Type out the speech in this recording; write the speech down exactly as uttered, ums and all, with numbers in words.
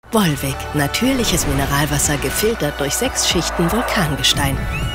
Volvic, natürliches Mineralwasser gefiltert durch sechs Schichten Vulkangestein.